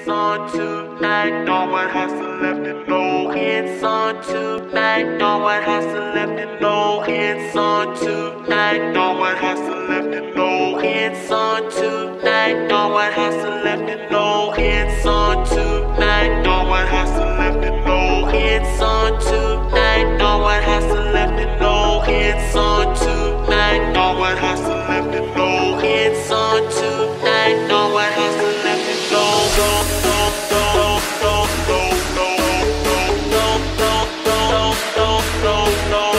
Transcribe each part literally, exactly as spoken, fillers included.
It's on tonight, no one has to left it know. It's on tonight, no one has to left it know. It's on tonight, no one has to left it know. It's on tonight, no one has to left it know. It's on tonight, no one has to left it know. It's on tonight, no one has to left it know. It's on tonight, no one has to left it know. It's on tonight, no one has to left it know. Go, go, go, go, go, go, go, go, go, go, go, go.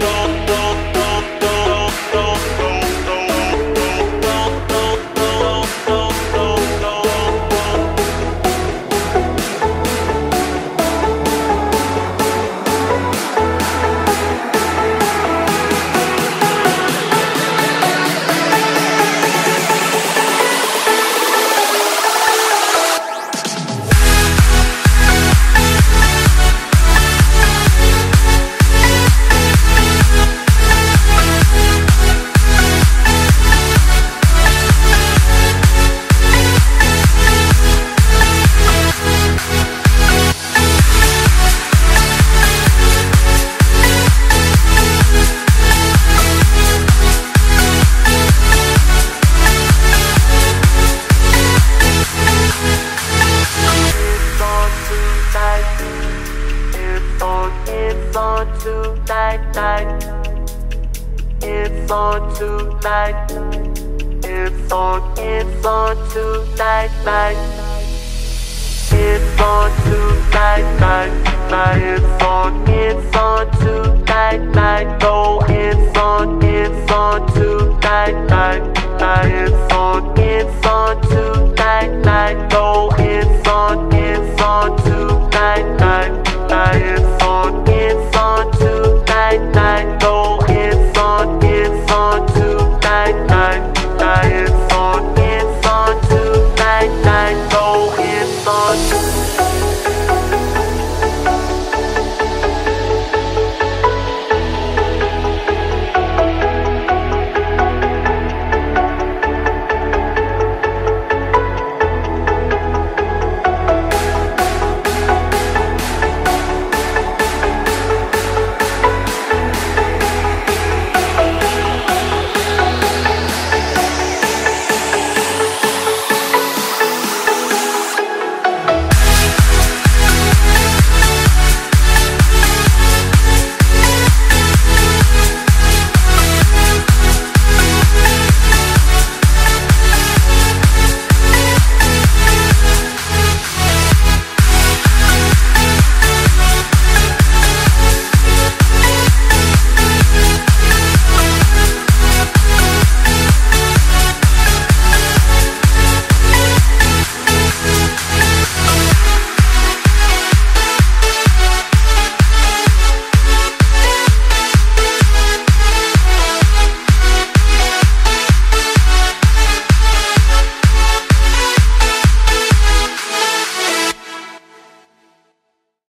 It's on tonight, it's on, it's on tonight, night. It's on tonight, night, night. It's on, it's on tonight, night. No, it's on, it's on tonight, night, night. It's on, it's on tonight, night. No.